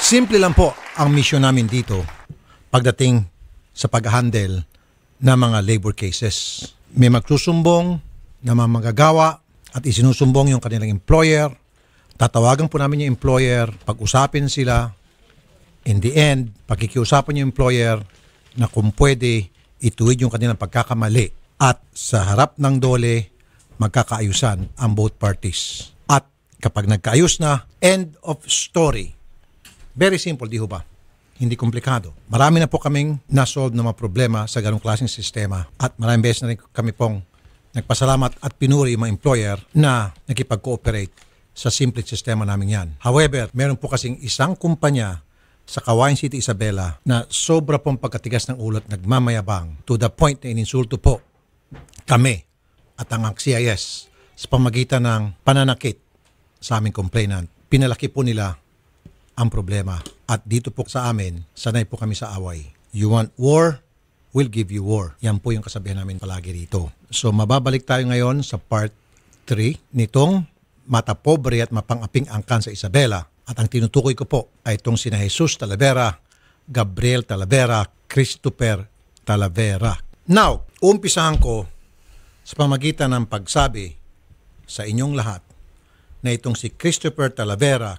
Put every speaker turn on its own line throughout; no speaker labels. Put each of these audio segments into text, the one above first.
Simple lang po ang mission namin dito pagdating sa pag-handle ng mga labor cases. May magsusumbong na mga manggagawa at isinusumbong yung kanilang employer. Tatawagan po namin yung employer, pag-usapin sila. In the end, pagkikiusapan yung employer na kung pwede ituwid yung kanilang pagkakamali at sa harap ng dole, magkakaayusan ang both parties. At kapag nagkaayos na, end of story. Very simple, di ho ba? Hindi komplikado. Marami na po kaming nasolve ng mga problema sa ganong klaseng sistema at maraming beses na rin kami pong nagpasalamat at pinuri yung mga employer na nakipag-cooperate sa simple sistema namin yan. However, meron po kasing isang kumpanya sa Kawayan City, Isabela na sobra pong pagkatigas ng ulo at nagmamayabang to the point na ininsulto po kami at ang CIS sa pamagitan ng pananakit sa aming complainant. Pinalaki po nila ang problema. At dito po sa amin, sanay po kami sa away. You want war? We'll give you war. Yan po yung kasabihan namin palagi dito. So mababalik tayo ngayon sa part 3 nitong matapobre at mapangaping angkan sa Isabela. At ang tinutukoy ko po ay itong sina Jesus Talavera, Gabriel Talavera, Christopher Talavera. Now, umpisahan ko sa pamagitan ng pagsabi sa inyong lahat na itong si Christopher Talavera,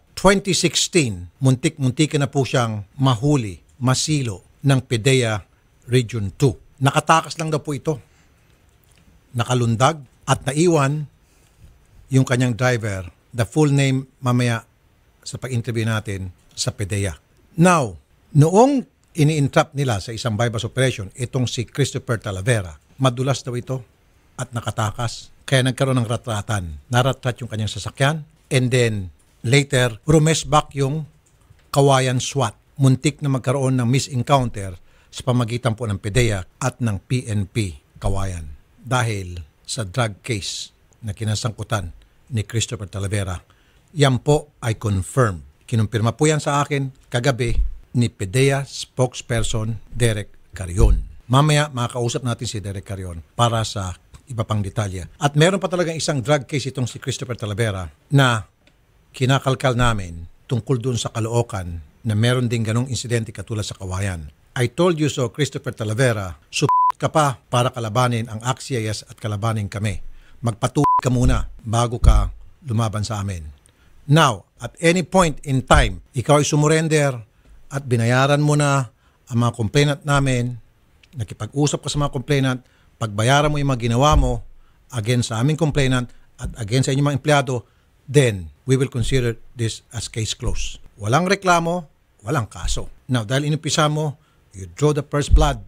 2016, muntik-muntik na po siyang mahuli, masilo ng PDEA Region 2. Nakatakas lang daw po ito. Nakalundag at naiwan yung kanyang driver. The full name mamaya sa pag-interview natin sa PDEA. Now, noong ini-entrap nila sa isang bypass operation, itong si Christopher Talavera, madulas daw ito at nakatakas. Kaya nagkaroon ng ratratan. Naratrat yung kanyang sasakyan. And then, later, rumesback yung Kawayan SWAT. Muntik na magkaroon ng misencounter sa pamagitan po ng PDEA at ng PNP Kawayan. Dahil sa drug case na kinasangkutan ni Christopher Talavera. Yan po ay confirmed. Kinumpirma po yan sa akin kagabi ni PDEA spokesperson Derek Carion. Mamaya makakausap natin si Derek Carion para sa iba pang detalya. At meron pa talagang isang drug case itong si Christopher Talavera na kinakalkal namin tungkol doon sa Caloocan na meron din ganong insidente katulad sa Kawayan. I told you so, Christopher Talavera, ka pa para kalabanin ang ACT-CIS at kalabanin kami. Magpatuloy ka muna bago ka lumaban sa amin. Now, at any point in time, ikaw ay sumurrender at binayaran mo na ang mga complainant namin, nakipag-usap ka sa mga complainant, pagbayaran mo yung mga ginawa mo against sa aming complainant at against sa inyong mga empleyado, then we will consider this as case closed. Walang reklamo, walang kaso. Now, dahil inumpisa mo, you draw the first blood,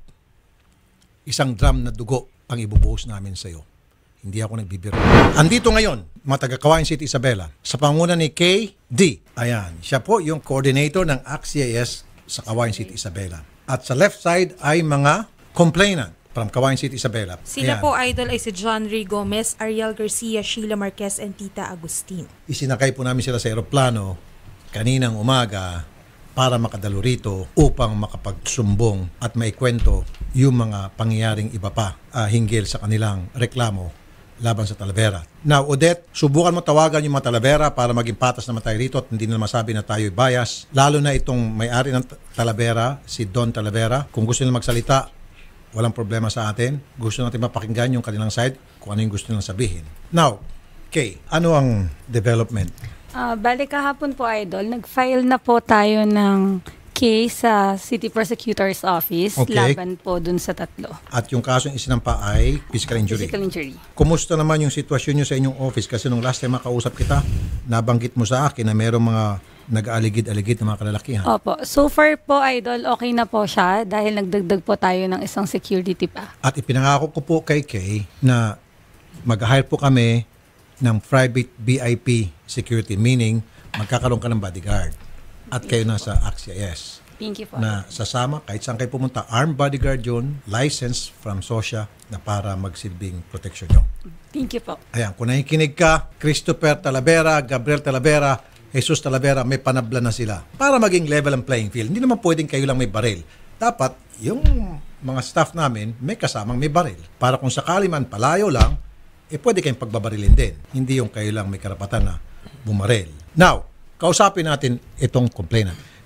isang drum na dugo ang ibubuhos namin sa iyo. Hindi ako nagbibiro. Andito ngayon, mga taga Kawayan City, Isabela, sa panguna ni KD. Ayan, siya po yung coordinator ng ACT-CIS sa Kawayan City, Isabela. At sa left side ay mga complainant from Kawayan City, Isabela.
Sila po, idol, ay si John Ray Gomez, Ariel Garcia, Sheila Marquez, and Tita Agustin.
Isinakay po namin sila sa aeroplano kaninang umaga para makadalo rito upang makapagsumbong at maikwento yung mga pangyayaring iba pa hinggil sa kanilang reklamo laban sa Talavera. Now, Odette, subukan mo tawagan yung mga Talavera para maging patas naman tayo rito at hindi na masabi na tayo'y bias. Lalo na itong may-ari ng Talavera, si Don Talavera. Kung gusto nila magsalita, walang problema sa atin. Gusto natin mapakinggan yung kanilang side kung ano yung gusto nilang sabihin. Now, Kay, ano ang development?
Bali kahapon po, idol, nag-file na po tayo ng case sa City Prosecutor's Office laban po dun sa tatlo.
At yung kasong isinampa ay physical injury.
Physical injury.
Kumusta naman yung sitwasyon nyo sa inyong office? Kasi nung last time makausap kita, nabanggit mo sa akin na mayroong mga nag-aligid-aligid na mga kalalakihan.
Opo. So far po, idol, okay na po siya dahil nagdagdag po tayo ng isang security pa. At
ipinangako ko po kay Kay na mag-hire po kami ng private VIP security, meaning magkakaroon ka ng bodyguard. At kayo nasa ACT-CIS.
Thank you po.
Na sasama, kahit saan kayo pumunta, armed bodyguard yun, license from SOSYA na para magsilbing protection nyo.
Thank you po.
Ayan, kung nakikinig ka, Christopher Talavera, Gabriel Talavera, Jesus Talavera, may panabla na sila. Para maging level ang playing field. Hindi naman pwedeng kayo lang may baril. Dapat, yung mga staff namin, may kasamang may baril. Para kung sakali man palayo lang, pwede kayong pagbabarilin din. Hindi yung kayo lang may karapatan na bumaril. Now, kausapin natin itong complainant.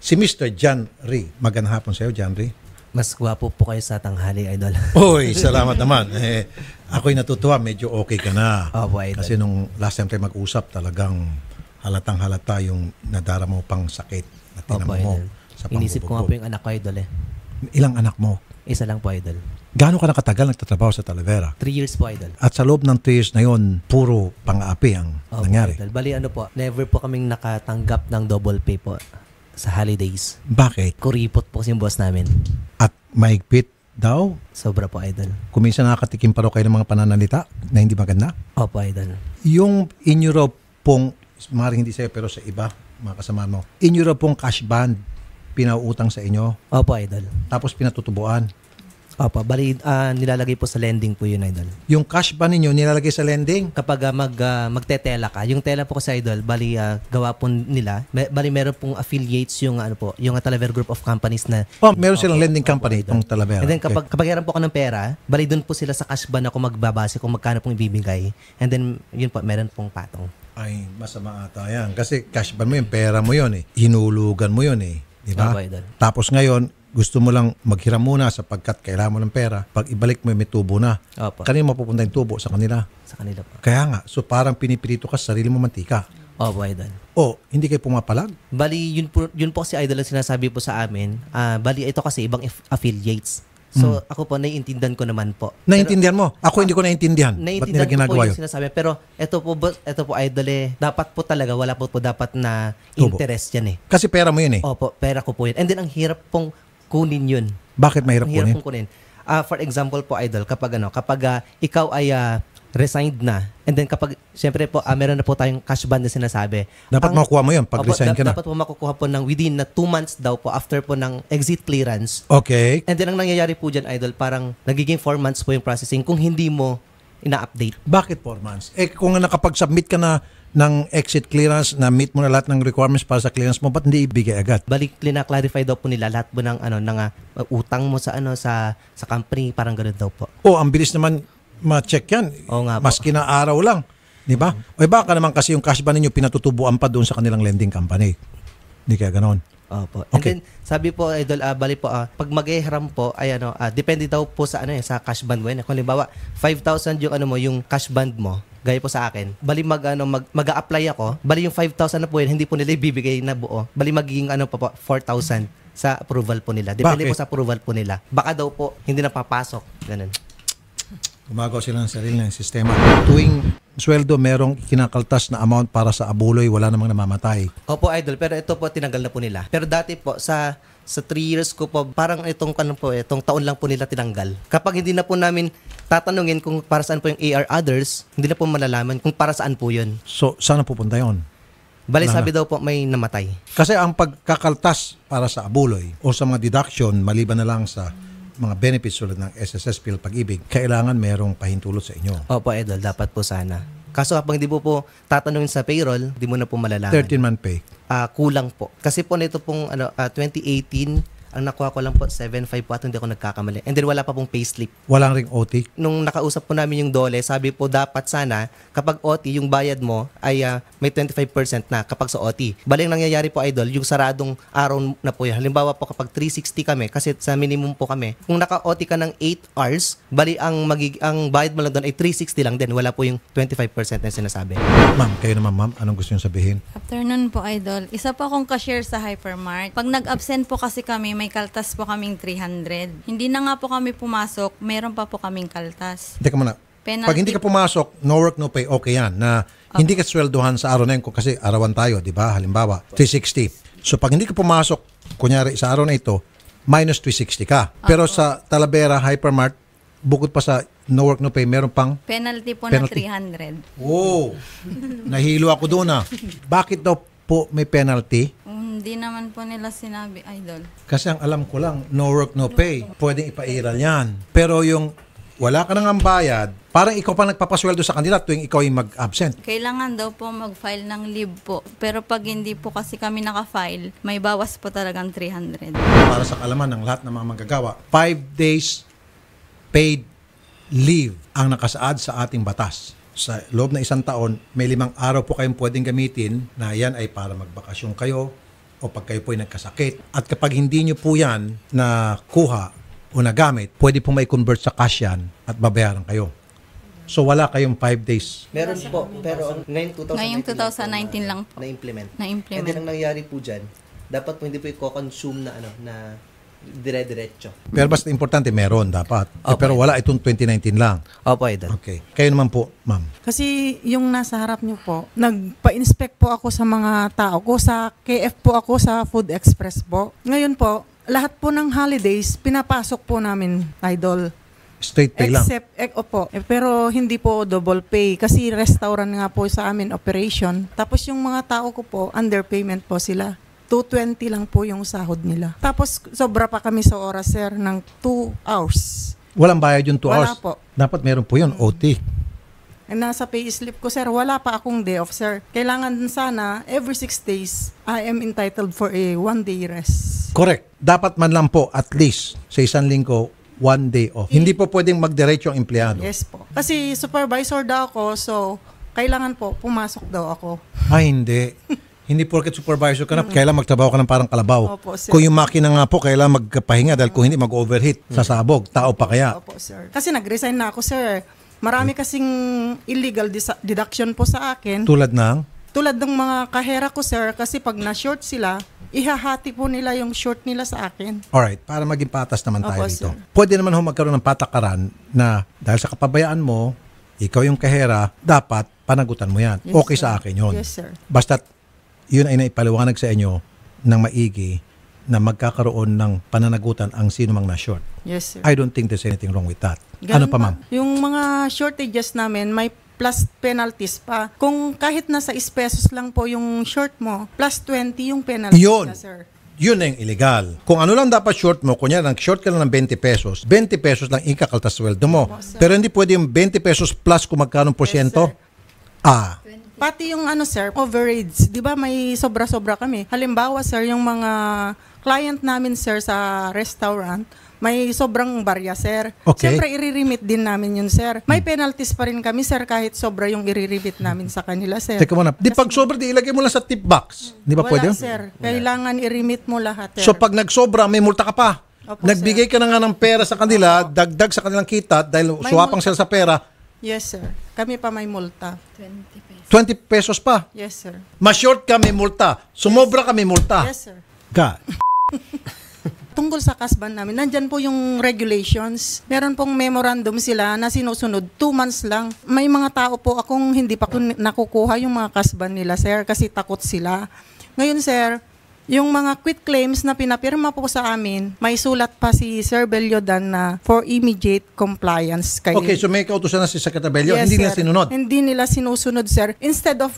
Si Mr. John Ree. Magandang hapon sa iyo, John Ree.
Mas gwapo po kayo sa tanghali, Idol.
Oy, salamat naman. Ako'y natutuwa, medyo okay ka na.
Opo, Idol.
Kasi nung last time tayo mag-usap, talagang halatang halata yung nadara mo pang sakit na tinamo mo
Idol.
sa
Inisip ko nga po
pambubugbog.
yung anak ko, Idol eh.
Ilang anak mo?
Isa lang po, Idol.
Gaano ka nakatagal nagtatrabaho sa Talavera?
3 years po, Idol.
At sa loob ng 3 years na yon, puro pang-aapi ang
Opo,
nangyari.
Idol. Bali ano po, never po kaming nakatanggap ng double pay po sa holidays.
Bakit?
Kuripot po kasi yung boss namin.
At mahigpit daw?
Sobra po, Idol.
Kung minsan nakakatikim pa raw kayo ng mga pananalita na hindi maganda?
Opo, Idol.
Yung inyo raw pong, maaaring hindi sa'yo pero sa iba, mga kasama mo, inyo raw pong cash band, pinauutang sa inyo,
Opo, Idol.
tapos pinatutubuan.
Opo, bali nilalagay po sa lending po yun, Idol.
Yung cash band ninyo nilalagay sa lending?
Kapag magtetela ka, yung tela po kasi, Idol, bali gawa po nila, bali meron pong affiliates yung ano po, yung Talavera Group of Companies na
Meron silang lending company itong Talavera.
And then
Okay.
kapag hiram po ako ng pera, bali doon po sila sa cash ban ako magbabase kung magkano pong ibibigay. And then yun po, meron pong patong.
Ay, masama ata yan. Kasi cash band mo yun, pera mo yun eh. Hinulugan mo yun eh. Di ba?
Opo, Idol.
Tapos ngayon, gusto mo lang maghiram muna sapagkat kailangan mo ng pera. Pag ibalik mo, may tubo na.
Opo,
Kanino mapupunta yung tubo? Sa kanila.
sa kanila po.
Kaya nga, so parang pinipirito ka sa sarili mo mantika.
Opo, Idol.
O, hindi kayo pumapalag?
Bali, yun po kasi, Idol, ang sinasabi po sa amin. Bali, ito kasi ibang affiliates. So, ako po, naiintindihan ko naman po.
Naiintindihan mo? Ako hindi ko naiintindihan. Ba't nila
Naiintindihan ko po
ginagawa
yung
yun?
sinasabi. Pero ito po, Idol, dapat po talaga, wala po dapat na
Tubo.
interest yan eh.
Kasi pera mo yun eh.
Opo, pera ko po yun. And then, ang hirap pong kunin yun.
Bakit mahirap
Ang hirap
kunin?
pong kunin. For example po, Idol, kapag ikaw ay resigned na, and then kapag, syempre po, meron na po tayong cash band na sinasabi.
Dapat makukuha mo yun pag
Opo,
resign ka na.
Dapat po makukuha po ng within na 2 months daw po after po ng exit clearance.
Okay.
And then ang nangyayari po dyan, Idol, parang nagiging 4 months po yung processing kung hindi mo ina-update.
Bakit 4 months? Kung nakapag-submit ka na ng exit clearance, na meet mo na lahat ng requirements para sa clearance mo, ba't hindi ibigay agad?
Balik, clarify daw po nila lahat po ng utang mo sa company, parang ganoon daw po.
Ang bilis naman ma-check yan.
Oo nga po.
Maski na araw lang. Di ba? O baka naman kasi yung cash ba ninyo pinatutubuan pa doon sa kanilang lending company. Hindi kaya ganon.
Opo. And
Okay.
then sabi po, Idol, bali po pag mag-hiram po ay depende daw po sa sa cash band mo. Kung halimbawa 5,000 yung yung cash band mo, gaya po sa akin. Bali mag-a-apply ako, bali yung 5,000 na po yun, hindi po nila ibibigay na buo. Bali magiging pa po 4,000 sa approval po nila. Depende
Bakit?
po sa approval po nila. Baka daw po hindi na papasok. Ganun.
Gumagawa sila ng sarili ng sistema. Tuwing sweldo, merong kinakaltas na amount para sa abuloy, wala namang namamatay.
Opo, Idol, pero ito po tinanggal na po nila. Pero dati po sa 3 years ko po, parang itong taon lang po nila tinanggal. Kapag hindi na po namin tatanungin kung para saan po yung AR others, hindi na po malalaman kung para saan po yun.
So, saan pupunta yon?
Bali
Wala
sabi daw po may namatay.
Kasi ang pagkakaltas para sa abuloy o sa mga deduction, maliban na lang sa mga benefits tulad ng SSS, Phil, Pag-ibig, kailangan merong pahintulot sa inyo.
Opo, Idol, dapat po sana. Kaso kapag hindi po tatanungin sa payroll, hindi mo na po malalaman.
13-month pay.
Kulang po. Kasi po nito pong 2018, ang nakuha ko lang po 7.5 po at hindi ako nagkakamali. And then wala pa pong payslip.
Walang ring OT.
Nung nakausap po namin yung Dole, sabi po dapat sana kapag OT, yung bayad mo ay may 25% na kapag sa OT. Bali ang nangyayari po, Idol, yung saradong araw na po yan. Halimbawa po kapag 360 kami, kasi sa minimum po kami, kung naka-OT ka ng 8 hours, bali ang bayad mo lang doon ay 360 lang din. Wala po yung 25% na sinasabi.
Ma'am, kayo naman ma'am, anong gusto nyo sabihin?
Afternoon po, Idol. Isa po akong cashier sa Hypermart. Pag nag-absent po kasi kami, may kaltas po kaming 300. Hindi na nga po kami pumasok, meron pa po kaming kaltas.
Teka muna.
Penalty.
Pag hindi ka pumasok, no work, no pay, okay yan. Na hindi ka sweldohan sa araw na yun kasi arawan tayo, di ba? Halimbawa, 360. So pag hindi ka pumasok, kunyari sa araw na ito, minus 360 ka. Pero sa Talavera, Hypermart, bukod pa sa no work, no pay, meron pang
Penalty po
Penalty.
na 300.
oh, nahilo ako doon ah. Bakit daw po may penalty?
Hindi naman po nila sinabi, Idol.
Kasi ang alam ko lang, no work, no pay. Pwedeng ipairal yan. Pero yung wala ka nang bayad, parang ikaw pa nagpapasweldo sa kanila tuwing ikaw ay mag-absent.
Kailangan daw po mag-file ng leave po. Pero pag hindi po kasi kami naka-file, may bawas po talagang 300.
Para sa kalaman ng lahat ng mga manggagawa, 5 days paid leave ang nakasaad sa ating batas. Sa loob ng 1 taon, may 5 araw po kayong pwedeng gamitin na yan ay para magbakasyon kayo o o pag kayo po ay nagkasakit. At kapag hindi nyo po yan nakuha o nagamit, pwede po may convert sa cash yan at babayaran kayo. So wala kayong 5 days.
Meron po, pero ngayong 2019
lang po.
na-implement.
Na-implement.
And then ang nangyari po dyan, dapat po hindi po i-consume na dire-diretso.
Pero basta importante, meron dapat.
Opo.
Pero wala itong 2019 lang.
Opo, Idol.
Okay. Kayo naman po, ma'am.
Kasi yung nasa harap niyo po, nagpa-inspect po ako sa mga tao ko. Sa KF po ako sa Food Express po. Ngayon po, lahat po ng holidays, pinapasok po namin, Idol.
Straight pay lang.
Except, opo. Pero hindi po double pay. Kasi restaurant nga po sa amin operation. Tapos yung mga tao ko po, underpayment po sila. 220 lang po yung sahod nila. Tapos sobra pa kami sa oras, sir, ng 2 hours.
Walang bayad yung 2
Wala
hours?
po.
Dapat meron po yun, OT.
Nasa pay slip ko, sir, wala pa akong day off, sir. Kailangan sana, every 6 days, I am entitled for a 1-day rest.
Correct. Dapat man lang po, at least, sa isang linggo, 1 day off. Hindi po pwedeng mag-diretso ang empleyado.
Yes po. Kasi supervisor daw ako, so kailangan po, pumasok daw ako.
Ay, hindi. Hindi porket supervisor ka na, kailangan magtrabaho ka ng parang kalabaw.
Opo, sir.
Kung yung makina nga po, kailangan magpahinga dahil kung hindi, mag-overheat sa sabog. Tao pa kaya.
Opo, sir. Kasi nag-resign na ako, sir. Marami kasing illegal deduction po sa akin.
Tulad ng,
Tulad ng mga kahera ko, sir, kasi pag na-short sila, ihahati po nila yung short nila sa akin.
alright, para maging patas naman tayo
Opo,
dito.
sir.
Pwede naman ho magkaroon ng patakaran na dahil sa kapabayaan mo, ikaw yung kahera, dapat panagutan mo yan.
Yes,
Okay
sir.
sa akin yun.
Yes, sir.
Basta't yun ay naipaliwanag sa inyo ng maigi na magkakaroon ng pananagutan ang sino mang na-short.
Yes, sir.
I don't think there's anything wrong with that. Ano
Ganun
pa, ma'am?
Yung mga shortages namin, may plus penalties pa. Kung kahit nasa pesos lang po yung short mo, plus 20 yung penalty
Yun.
na, sir.
Yun ang illegal. Kung ano lang dapat short mo, kunya short ka lang ng 20 pesos, 20 pesos lang ikakaltas sweldo mo. Pero hindi pwede yung 20 pesos plus kung magkano porsyento.
sir. Pati yung sir, overage. Di ba may sobra-sobra kami? Halimbawa, sir, yung mga client namin, sir, sa restaurant, may sobrang barya, sir.
Okay.
Siyempre, i-remit din namin yun, sir. May penalties pa rin kami, sir, kahit sobra yung i-remit namin sa kanila, sir.
Teka muna, di pag sobra, di ilagay mo lang sa tip box. Di ba
Wala,
pwede?
sir. Kailangan i-remit mo lahat, sir.
So pag nagsobra, may multa ka pa.
Opo,
Nagbigay ka na nga ng pera sa kanila, dagdag sa kanilang kita dahil
May
suwapang
multa.
sila sa pera,
Yes, sir. Kami pa may multa.
20 pesos pa.
Yes, sir.
Ma-short ka, may multa. Sumobra ka, may multa.
Yes, sir.
God.
Tungkol sa kasban namin, nandyan po yung regulations. Meron pong memorandum sila na sinusunod 2 months lang. May mga tao po akong hindi pa nakukuha yung mga kasban nila, sir, kasi takot sila. Ngayon, sir, yung mga quit claims na pinapirma po sa amin, may sulat pa si Sir Belyodan na for immediate compliance.
Okay, so may kautusan na si Secretary Bello,
Yes,
hindi nila
sir.
sinunod.
Hindi nila sinusunod, sir. Instead of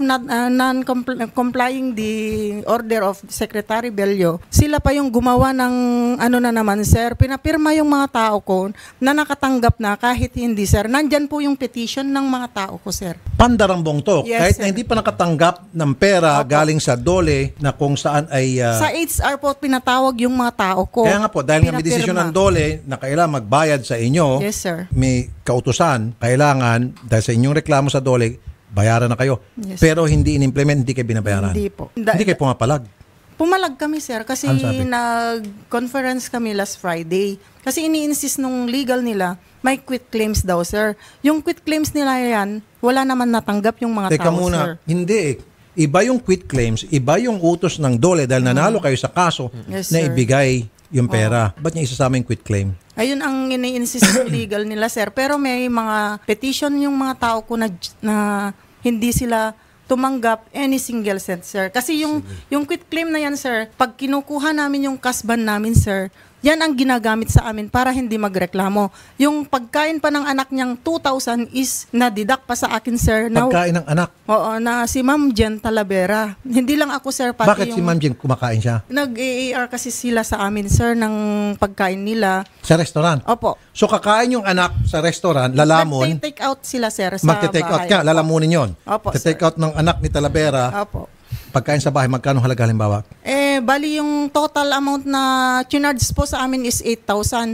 non-complying the order of Secretary Bello, sila pa yung gumawa ng na naman, sir. Pinapirma yung mga tao ko na nakatanggap na kahit hindi, sir. Nandyan po yung petition ng mga tao ko, sir.
Pandarambong to.
Yes,
Kahit na
sir.
hindi pa nakatanggap ng pera
Opo.
galing sa DOLE na kung saan ay...
Sa HR po, pinatawag yung mga tao ko.
kaya nga po, dahil nga may
Pinapirma.
desisyon ng DOLE na kailangan magbayad sa inyo,
Yes, sir.
may kautusan, kailangan, dahil sa inyong reklamo sa DOLE, bayaran na kayo.
Yes,
Pero hindi in-implement, hindi kayo binabayaran.
Hindi po.
Hindi kayo pumapalag.
Pumalag kami, sir, kasi
Ano sabi?
nag-conference kami last Friday. Kasi ini-insist nung legal nila, may quit claims daw, sir. Yung quit claims nila yan, wala naman natanggap yung mga
Teka
tao,
muna,
sir.
hindi eh. Iba yung quit claims, iba yung utos ng DOLE dahil nanalo kayo sa kaso
Yes,
na
sir.
ibigay yung pera. Ba't niya isasama yung quit claim?
Ayun ang ini-insist ng legal nila, sir. Pero may mga petition yung mga tao ko na hindi sila tumanggap any single cent, sir. Kasi yung quit claim na yan, sir, pag kinukuha namin yung kasban namin, sir, yan ang ginagamit sa amin para hindi magreklamo. Yung pagkain pa ng anak niyang 2,000 is na-deduct pa sa akin, sir. Na,
Pagkain ng anak.
oo, na si Ma'am Jen Talavera. Hindi lang ako, sir, pati
Bakit si Ma'am Jen kumakain siya?
Nag-AAR kasi sila sa amin, sir, ng pagkain nila.
Sa restaurant.
Opo.
So kakain yung anak sa restaurant, lalamon,
Nag-take out sila, sir, sa
magte-take out
bahay.
ka, lalamunin yon.
Opo,
Te-take
sir.
out ng anak ni Talavera,
Opo.
pagkain sa bahay, magkano halaga halimbawa?
Bali yung total amount na charge po sa amin is 8,000.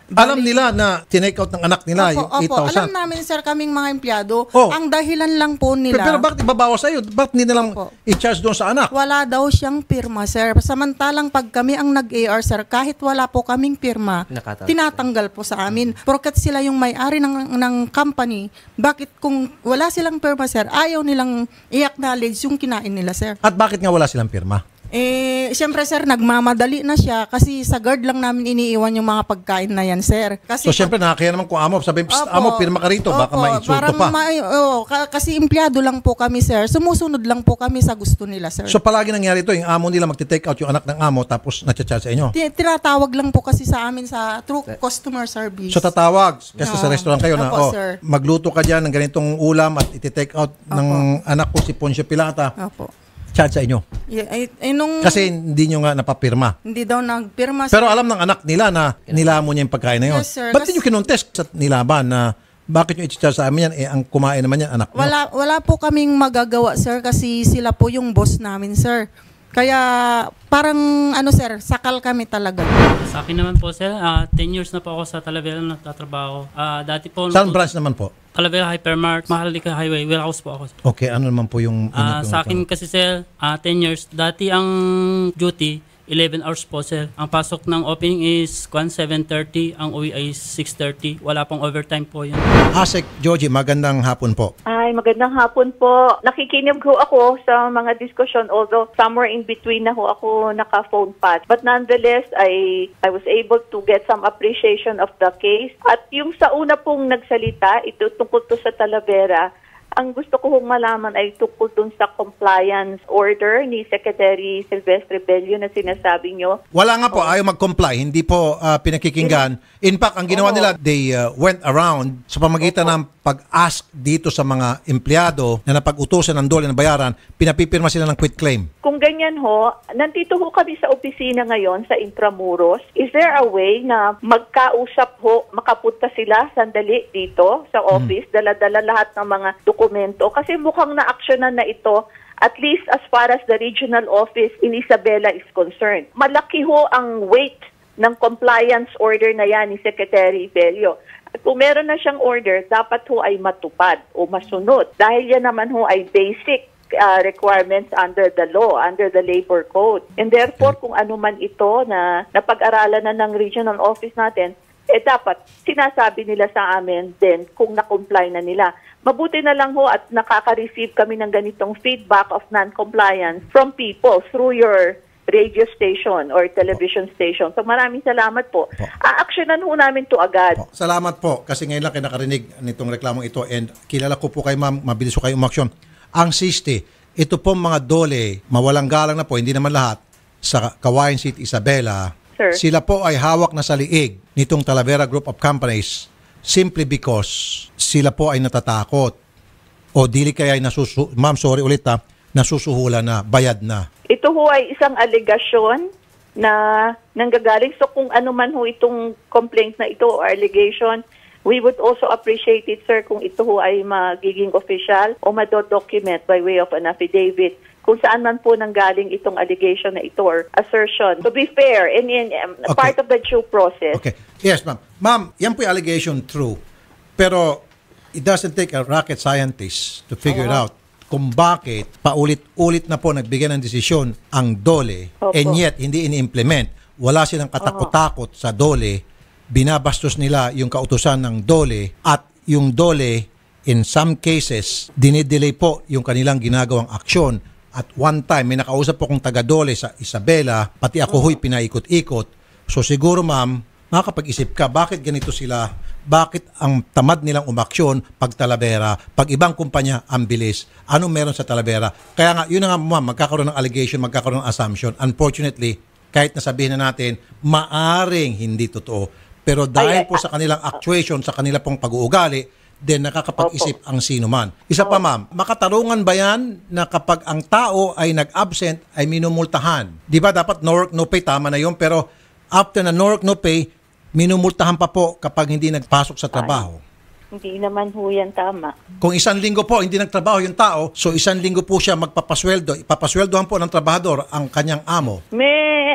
Alam nila na tinake out ng anak nila yung
Opo,
8,000.
alam namin sir, kaming mga empleyado,
Oh.
ang dahilan lang po nila.
Pero bakit ibabawas sa'yo? Bakit hindi nilang
Opo.
i-charge doon sa anak?
Wala daw siyang pirma, sir. Samantalang pag kami ang nag-AR, sir, kahit wala po kaming pirma,
Nakatawag.
tinatanggal po sa amin. Porket sila yung may-ari ng company, bakit kung wala silang pirma, sir, ayaw nilang i-acknowledge yung kinain nila, sir?
At bakit nga wala silang pirma?
Siyempre, sir, nagmamadali na siya kasi sa guard lang namin iniiwan yung mga pagkain na yan, sir. Kasi
So, siyempre, nakakaya naman kung amo. Sabi,
Opo.
amo, pirma ka rito. Baka
Opo,
ma-insulto pa.
kasi empleyado lang po kami, sir. Sumusunod lang po kami sa gusto nila, sir.
So, palagi nangyari ito. Yung amo nila magti-take out yung anak ng amo tapos natchat sa inyo.
Tinatawag lang po kasi sa amin sa through customer service.
So, tatawag. Kasi sa
Oo.
restaurant kayo na,
Opo, sir.
magluto ka dyan ng ganitong ulam at iti-take out ng anak ko si Poncio Pilata.
Opo.
Chat sa inyo.
Nung
Kasi hindi nyo nga napapirma.
hindi daw nagpirma, sir.
Pero alam ng anak nila na nilamo niya yung pagkain na yun.
Yes, sir.
Ba't hindi nyo kinontest sa nilaban na bakit nyo i-charge sa amin yan? Ang kumain naman yan, anak nyo.
Wala po kaming magagawa, sir, kasi sila po yung boss namin, sir. Kaya parang sir, sakal kami talaga.
Sa akin naman po, sir, 10 years na po ako sa Talavera nagtatrabaho. Dati po,
Saan branch naman po?
Talavera Hypermart, Maharlika Highway, warehouse po ako.
Okay, ano naman po yung...
Sa akin kasi, sir, 10 years. Dati ang duty, 11 hours po, sir. Ang pasok ng opening is 7:30, ang uwi ay 6:30. Wala pong overtime po yun.
Asek Joji, magandang hapon po.
Ay, magandang hapon po. Nakikinig ho ako sa mga diskusyon, although somewhere in between na ho ako naka-phone pad. But nonetheless, I was able to get some appreciation of the case. At yung sa una pong nagsalita, ito tungkol to sa Talavera, ang gusto ko hong malaman ay tungkol dun sa compliance order ni Secretary Silvestre Bello na sinasabi nyo.
Wala nga po, ayaw mag-comply. Hindi po pinakikinggan. In fact, ang ginawa nila, they went around sa pamagitan ng pag-ask dito sa mga empleyado na napag-utusan ng dole na bayaran, pinapipirma sila ng quit claim.
Kung ganyan ho, nandito ho kami sa opisina ngayon sa Intramuros. Is there a way na magkausap ho, makapunta sila sandali dito sa office, dala-dala lahat ng mga dokumento? Kasi mukhang na-actionan na ito, at least as far as the regional office in Isabela is concerned. Malaki ho ang weight ng compliance order na yan ni Secretary Bello. At kung meron na siyang order, dapat ho ay matupad o masunod. Dahil yan naman ho ay basic requirements under the law, under the labor code. And therefore, kung ano man ito na napag-aralan na ng regional office natin, dapat sinasabi nila sa amin din kung na-comply na nila. Mabuti na lang ho at nakaka-receive kami ng ganitong feedback of non-compliance from people through your radio station or television station. So maraming salamat po. A-actionan ho namin to agad.
Salamat po kasi ngayon lang kayo nakarinig nitong reklamong ito and kilala ko po kayo ma'am, mabilis ko kayo umaksyon. Ang SISTE, ito pong mga dole, mawalang galang na po, hindi naman lahat, sa Kawayan City, Isabela,
Sir.
sila po ay hawak na sa liig nitong Talavera Group of Companies simply because sila po ay natatakot o dili kaya ay ma'am, sorry ulit nasusuhulan na, bayad na.
Ito ho ay isang allegation na nanggagaling. So kung ano man ho itong complaint na ito or allegation, we would also appreciate it, sir, kung ito ho ay magiging official o madodocument by way of an affidavit kung saan man po nanggaling itong allegation na ito or assertion. To be fair, and part of the due process.
Okay. Yes, ma'am. Ma'am, yan po yung allegation true. Pero it doesn't take a rocket scientist to figure it out kung bakit paulit-ulit na po nagbigay ng desisyon ang DOLE and yet hindi ini-implement. Wala silang katakot-takot sa DOLE. Binabastos nila yung kautusan ng DOLE at yung DOLE in some cases dinidelay po yung kanilang ginagawang aksyon. At one time may nakausap po kong taga-DOLE sa Isabela, pati ako huy pinaikot-ikot. So siguro ma'am, makakapag-isip ka, bakit ganito sila? Bakit ang tamad nilang umaksyon pag Talavera, pag ibang kumpanya ang bilis? Anong meron sa Talavera? Kaya nga, yun na nga ma'am, magkakaroon ng allegation, magkakaroon ng assumption. Unfortunately, kahit nasabihin na natin, maaring hindi totoo. Pero dahil po sa kanilang actuation, sa kanilang pong pag-uugali, then nakakapag-isip ang sino man. Isa pa ma'am, makatarungan ba yan na kapag ang tao ay nag-absent ay minumultahan? Di ba dapat no work, no pay, tama na yun, pero after na no work, no pay, minumultahan pa po kapag hindi nagpasok sa trabaho.
Hindi naman ho yan tama.
Kung 1 linggo po hindi nagtrabaho yung tao, so 1 linggo po siya magpapasweldo. Ipapasweldohan po ng trabahador ang kanyang amo.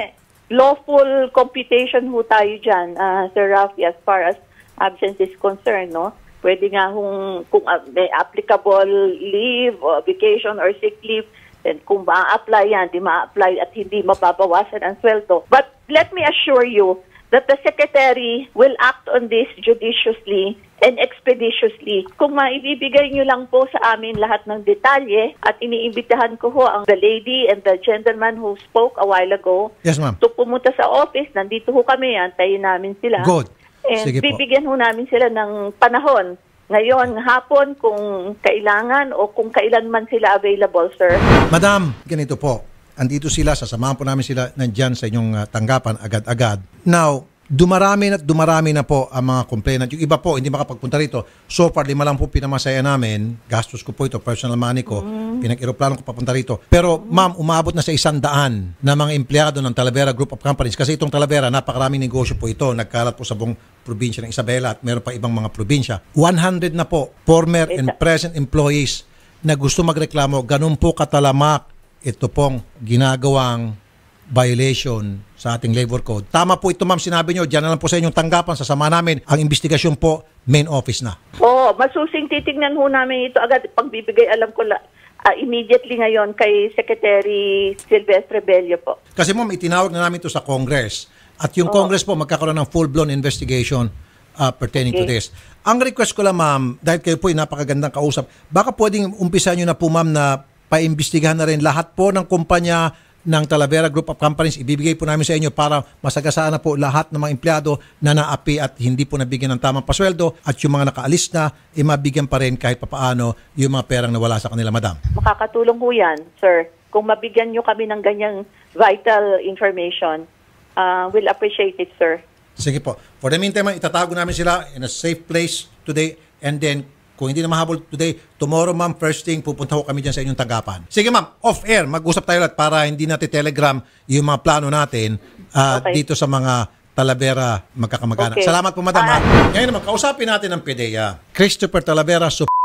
lawful computation ho tayo dyan, Sir Rafi, as far as absence is concerned, no? Pwede nga kung may applicable leave or vacation or sick leave, then kung ma-apply yan, di ma-apply at hindi mababawasan ang sweldo. But let me assure you that the Secretary will act on this judiciously and expeditiously. Kung maibibigay nyo lang po sa amin lahat ng detalye at iniimbitahan ko ho ang the lady and the gentleman who spoke a while ago
Yes, ma'am.
to pumunta sa office, nandito ho kami, antayin namin sila.
Good.
And
Sige po.
bibigyan ho namin sila ng panahon. Ngayon, hapon, kung kailangan o kung kailan man sila available, sir.
Madam, ganito po. Andito sila, sasamahan po namin sila nandyan sa inyong tanggapan agad-agad. Now, dumarami na po ang mga complainant. Yung iba po, hindi makapagpunta rito. So far, 5 lang po pinamasaya namin. Gastos ko po ito, personal money ko. Pinag-aeroplano ko papunta rito. Pero ma'am, umabot na sa 100 na mga empleyado ng Talavera Group of Companies. Kasi itong Talavera, napakaraming negosyo po ito. Nagkalat po sa buong probinsya ng Isabela at meron pa ibang mga probinsya. 100 na po, former and present employees na gusto magreklamo. Ganun po katalamak ito pong ginagawang violation sa ating labor code. Tama po ito, ma'am, sinabi nyo, dyan na lang po sa inyong tanggapan, sasama namin ang investigasyon po, main office na.
Oo, masusing titignan ho namin ito agad. Pagbibigay, alam ko immediately ngayon kay Secretary Silvestre Bello po.
Kasi ma'am, itinawag na namin ito sa Congress. At yung Congress po, magkakaroon ng full-blown investigation pertaining to this. Ang request ko lang, ma'am, dahil kayo po ay napakagandang kausap, baka pwedeng umpisa nyo na po, ma'am, na paimbestigahan na rin lahat po ng kumpanya ng Talavera Group of Companies, ibibigay po namin sa inyo para masagasaan na po lahat ng mga empleyado na naapi at hindi po nabigyan ng tamang pasweldo at yung mga nakaalis na, mabigyan pa rin kahit papaano yung mga perang nawala sa kanila, madam.
Makakatulong ho yan, sir. Kung mabigyan nyo kami ng ganyang vital information, we'll appreciate it, sir.
Sige po. For the meantime, itatago namin sila in a safe place today and then kung hindi na mahabol today, tomorrow, ma'am, first thing, pupunta ko kami dyan sa inyong tanggapan. Sige, ma'am, off-air, mag-usap tayo lahat para hindi natin telegram yung mga plano natin dito sa mga Talavera magkakamag-anak.
Okay.
Salamat po, madam. Ngayon naman, kausapin natin ang PDEA. Christopher Talavera,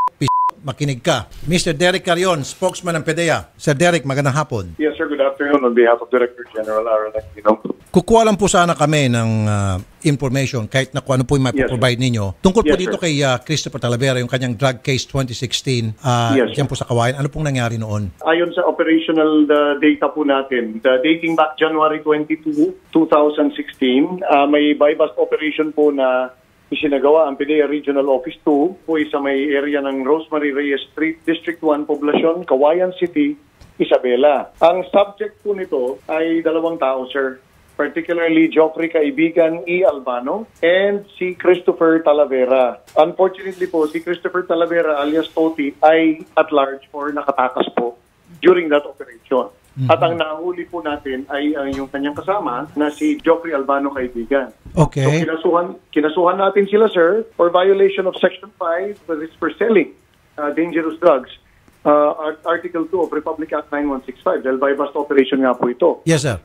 makinig ka. Mr. Derek Carion, spokesman ng PDEA. Sir Derek, magandang hapon.
Yes, sir. Good afternoon. On behalf of Director General Aaron Aquino.
Kukuha lang po sana kami ng information kahit na kung ano po yung provide ninyo. Tungkol po dito kay Christopher Talavera, yung kanyang drug case 2016, diyan po sa Kawayan. Ano pong nangyari noon?
Ayon sa operational data po natin, dating back January 22, 2016, may buy-bust operation po na isinagawa ang PDEA Regional Office 2 po sa may area ng Rosemary Reyes Street, District 1, Poblacion, Kawayan City, Isabela. Ang subject po nito ay 2 tao, sir. Particularly Joffrey Kaibigan E. Albano and si Christopher Talavera. Unfortunately po, si Christopher Talavera alias Toti ay at large or nakatakas po during that operation. At ang nahuli po natin ay yung kanyang kasama na si Joffrey Albano Kaibigan.
Okay.
So kinasuhan natin sila, sir, for violation of Section 5, that is for selling dangerous drugs. Article 2 of Republic Act 9165, dahil buy-bust operation nga po ito.
Yes, sir.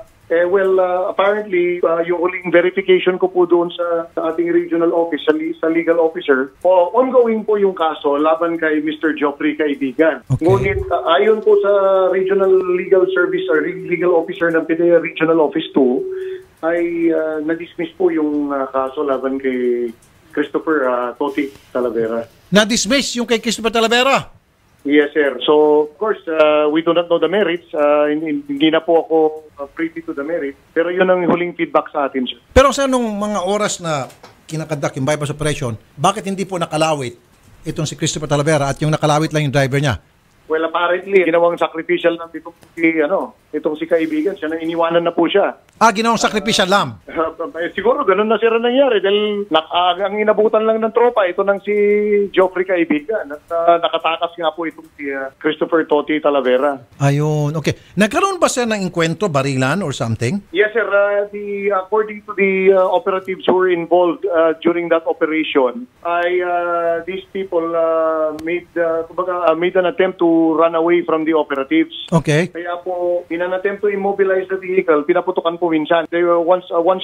Apparently, yung huling verification ko po doon sa ating regional office, sa legal officer, ongoing po yung kaso laban kay Mr. Joffrey Kaibigan.
Okay.
Ngunit ayon po sa regional legal service or legal officer ng PDEA Regional Office 2, ay na-dismiss po yung kaso laban kay Christopher Toti Talavera.
Na-dismiss yung kay Christopher Talavera?
Yes, sir. So, of course, we do not know the merits. Hindi na po ako privy to the merits. Pero yun ang huling feedback sa atin, sir.
Pero sa nung mga oras na kinakandak yung bypass operation, bakit hindi po nakalawit itong si Christopher Talavera at yung nakalawit lang yung driver niya?
Well, apparently, ginawang sacrificial ng itong si Kaibigan. Siya nang iniwanan na po siya.
Ginawang sacrificial lamb.
Siguro, ganun na sira nangyari. Dahil ang inabutan lang ng tropa, ito nang si Joffrey Kaibigan. At nakatakas nga po itong si Christopher Toti Talavera.
Ayun, okay. Nagkaroon ba siya ng inkwentro, barilan or something?
Yes, sir. According to the operatives who were involved during that operation, these people made an attempt to run away from the operatives.
Okay.
Kaya po, in an attempt to immobilize the vehicle, pinaputukan po minsan. They were one shot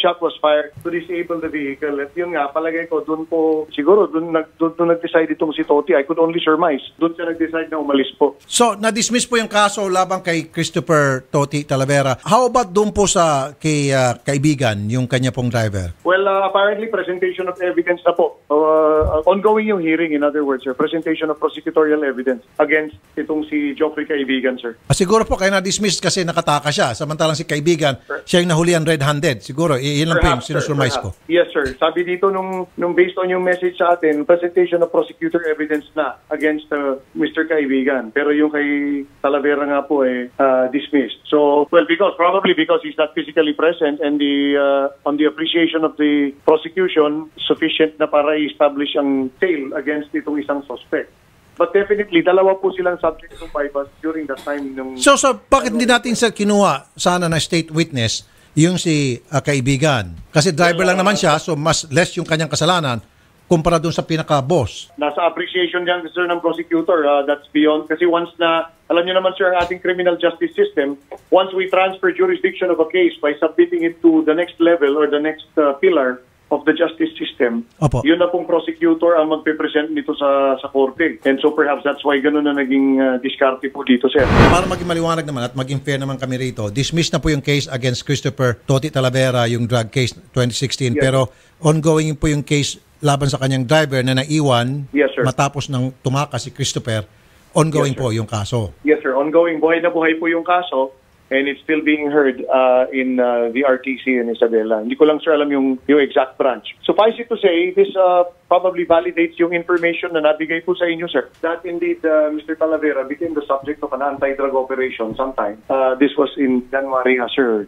shot was fired to disable the vehicle. At yun nga, palagay ko, doon nag-decide itong si Toti. I could only surmise. Doon siya nag-decide na umalis po.
So, na-dismiss po yung kaso laban kay Christopher Toti Talavera. How about doon po sa kay kaibigan, yung kanya pong driver?
Well, apparently, presentation of evidence na po. Ongoing yung hearing, in other words, sir. Presentation of prosecutorial evidence against itong si Geoffrey Kaibigan, sir.
Siguro po kaya na-dismiss kasi nakataka siya. Samantalang si kaibigan, siya yung nahulihan red-handed. Siguro, yun lang po yung sinusurmise ko.
Yes, sir. Sabi dito nung based on yung message sa atin, presentation of prosecutor evidence na against Mr. Kaibigan. Pero yung kay Talavera nga po dismissed. So, well, probably because he's not physically present and on the appreciation of the prosecution, sufficient na para i-establish ang sale against itong isang suspect. But definitely, dalawa po silang subject to bypass during that time.
So, bakit hindi natin sir kinuha sana na state witness yung si kaibigan? Kasi driver lang naman siya, so mas less yung kanyang kasalanan kumpara dun sa pinaka-boss.
Nasa appreciation yan, sir, ng prosecutor. That's beyond. Kasi once na, alam niyo naman, sir, ang ating criminal justice system, once we transfer jurisdiction of a case by submitting it to the next level or the next pillar of the justice system,
Opo.
Yun na pong prosecutor ang magpe-present nito sa korte. And so perhaps that's why ganun na naging diskarte po dito, sir.
Para maging maliwanag naman at maging fair naman kami rito, dismiss na po yung case against Christopher Toti Talavera, yung drug case 2016,
Yes.
pero ongoing po yung case laban sa kanyang driver na naiwan.
Yes, sir.
Matapos ng tumakas si Christopher. Ongoing
Yes, sir.
po yung kaso.
Yes, sir. Ongoing. Buhay na buhay po yung kaso. And it's still being heard in the RTC in Isabela. Hindi ko lang, sir, alam yung exact branch. Suffice it to say, this probably validates yung information na nabigay po sa inyo, sir. That indeed, Mr. Talavera became the subject of an anti-drug operation sometime. This was in January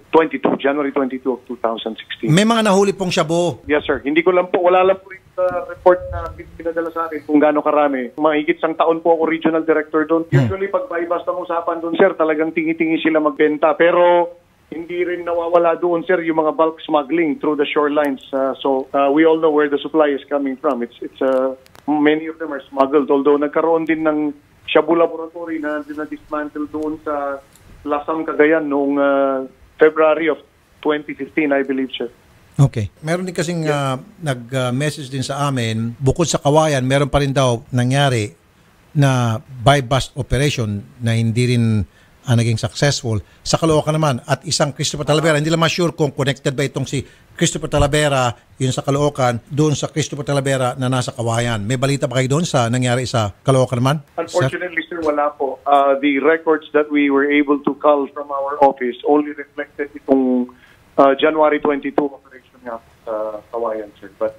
22 of 2016.
May mga nahuli pong shabu.
Yes, sir. Hindi ko lang po, wala lang po yung report na pinadala sa akin kung gaano karami. Mahigit sang taon po ako regional director doon. Usually, pag bypass ang usapan doon, sir, talagang tingi-tingi sila magbenta. Pero hindi rin nawawala doon, sir, yung mga bulk smuggling through the shorelines. So we all know where the supply is coming from. It's many of them are smuggled. Although nagkaroon din ng shabu laboratory na dismantle doon sa Lasam, Cagayan noong February of 2015, I believe, sir.
Okay. Meron din kasing nag-message din sa amin, bukod sa Kawayan, meron pa rin daw nangyari na buy-bust operation na hindi rin naging successful. Sa Caloocan naman, at isang Christopher Talavera, hindi lang sure kung connected ba itong si Christopher Talavera, yun sa Caloocan, doon sa Christopher Talavera na nasa Kawayan. May balita pa kayo doon sa nangyari sa Caloocan naman?
Unfortunately, sir, wala po. The records that we were able to cull from our office only reflected itong January 22 operation nga sa Kawayan, sir. But,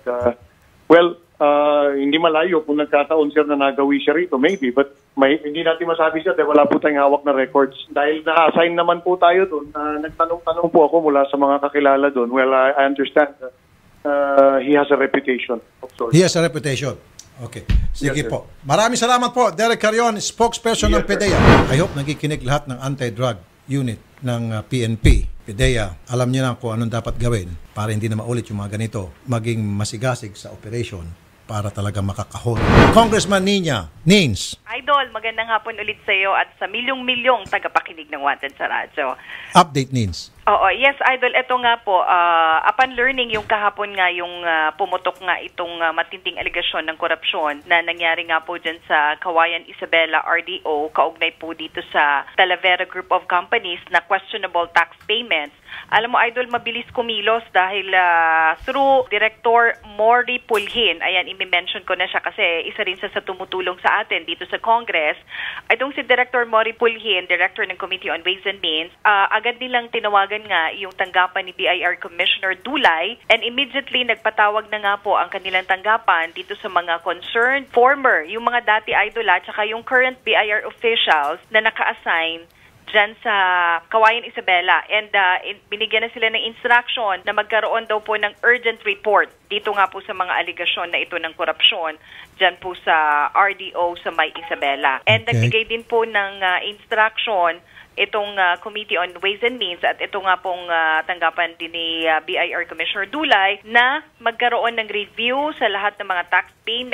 hindi malayo kung nagkataon, sir, na nagawi siya rito, maybe. But hindi natin masabi siya dahil wala po tayong hawak na records. Dahil na-assign naman po tayo doon, nagtanong-tanong po ako mula sa mga kakilala doon. Well, I understand he has a reputation of sorts.
He has a reputation. Okay. Sige
Yes,
po. Maraming salamat po. Derek Carion, spokesperson ng
Yes, sir.
PDEA. I hope nagikinig lahat ng anti-drug unit ng PNP. PDEA, alam niyo na kung anong dapat gawin para hindi na maulit yung mga ganito, maging masigasig sa operation para talaga makakahon. Congressman Nins.
Idol, magandang hapon ulit sa iyo at sa milyong-milyong tagapakinig ng Wanted sa radyo.
Update, Nins.
Oo, yes, Idol. Ito nga po, upon learning yung kahapon nga yung pumutok nga itong matinding aligasyon ng korupsyon na nangyari nga po dyan sa Kawayan Isabela RDO, kaugnay po dito sa Talavera Group of Companies na questionable tax payments. Alam mo, Idol, mabilis kumilos dahil through Director Mori Pulhin, ayan, i-mention ko na siya kasi isa rin sa tumutulong sa atin dito sa Congress. Itong si Director Mori Pulhin, Director ng Committee on Ways and Means, agad nilang tinawagan nga yung tanggapan ni BIR Commissioner Dulay and immediately nagpatawag na nga po ang kanilang tanggapan dito sa mga concerned former, yung mga dati Idol at saka yung current BIR officials na naka-assign dyan sa Kawayan Isabela. And binigyan na sila ng instruction na magkaroon daw po ng urgent report dito nga po sa mga aligasyon na ito ng korupsyon dyan po sa RDO sa May Isabela. And nagbigay din po ng instruction itong Committee on Ways and Means at ito nga pong tanggapan din ni BIR Commissioner Dulay na magkaroon ng review sa lahat ng mga tax payments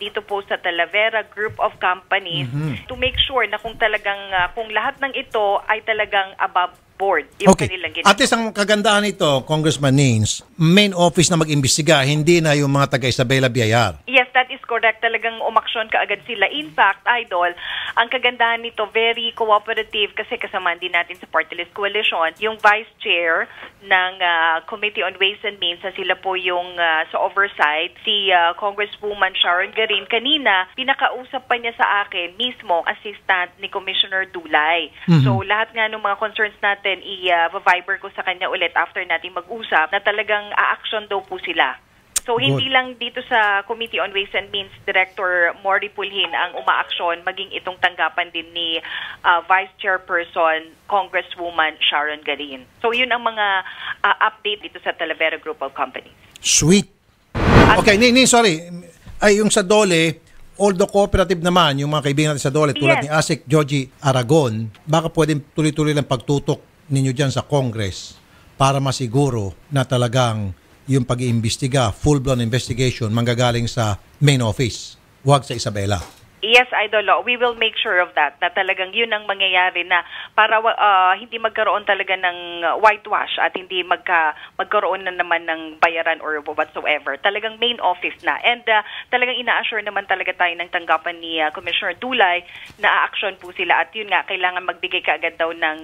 dito po sa Talavera Group of Companies to make sure na kung talagang kung lahat ng ito ay talagang above board yung kanilang ginagawa.
At least ang kagandahan nito, Congressman Nins, main office na mag-imbestiga, hindi na yung mga taga Isabela Villar.
Yes, that is correct. Talagang umaksyon kaagad sila. In fact, Idol, ang kagandahan nito, very cooperative kasi kasama din natin sa Party List Coalition, yung Vice Chair ng Committee on Ways and Means, na sila po yung sa oversight, si Congresswoman Sharon Garin. Kanina, pinakausap pa niya sa akin mismo, assistant ni Commissioner Dulay. So, lahat nga ng mga concerns natin, i-viber ko sa kanya ulit after natin mag-usap na talagang a-action daw po sila. So, hindi lang dito sa Committee on Ways and Means, Director Mori Pulhin ang umaaksyon, maging itong tanggapan din ni Vice Chairperson, Congresswoman Sharon Garin. So, yun ang mga update dito sa Talavera Group of Companies.
Sweet. Okay, sorry. Ay, yung sa Dole, although cooperative naman, yung mga kaibigan natin sa Dole, tulad ni Asik Joji Aragon, baka pwedeng tuloy-tuloy lang pagtutok ninyo dyan sa Congress para masiguro na talagang yung pag-iimbestiga, full-blown investigation, manggagaling sa main office, huwag sa Isabela.
Yes, Idol. We will make sure of that, na talagang yun ang mangyayari na para hindi magkaroon talaga ng whitewash at hindi magkaroon na naman ng bayaran or whatsoever. Talagang main office na. And talagang ina-assure naman talaga tayo ng tanggapan ni Commissioner Dulay na a-action po sila. At yun nga, kailangan magbigay kaagad daw ng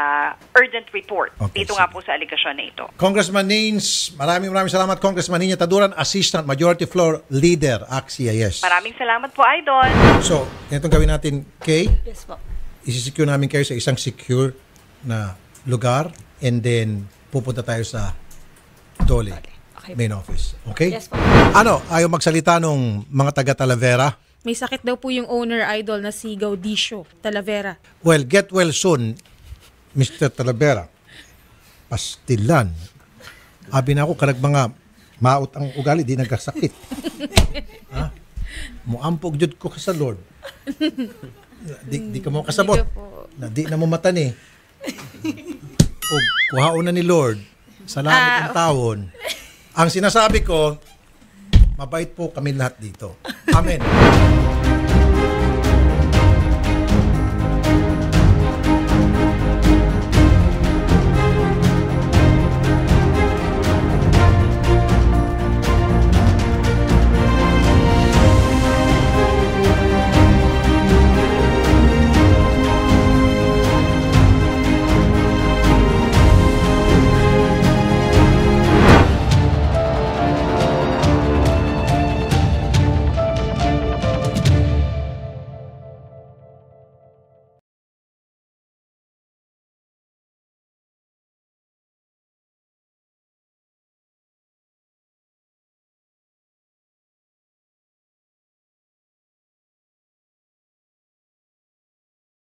urgent report dito nga po sa aligasyon na ito.
Congressman Nins, maraming salamat. Congressman Nina Taduran, Assistant Majority Floor Leader, AXIS.
Maraming salamat po, Idol.
So, ganitong gawin natin, Kay.
Yes po.
Isi-secure namin kayo sa isang secure na lugar and then pupunta tayo sa Dole, main office. Okay?
Yes po.
Ano, ayaw magsalita nung mga taga Talavera?
May sakit daw po yung owner, Idol, na si Gaudisio Talavera.
Well, get well soon, Mr. Talavera. Pastilan. Abi na ako, karag mga maot ang ugali, di nagkasakit. Ha? Muampog jud ko ka sa Lord. Di ka mo kasabot. Di na mo mata ni. O kuhaon na ni Lord sa langit ng taon. Ang sinasabi ko, mabait po kami lahat dito. Amen.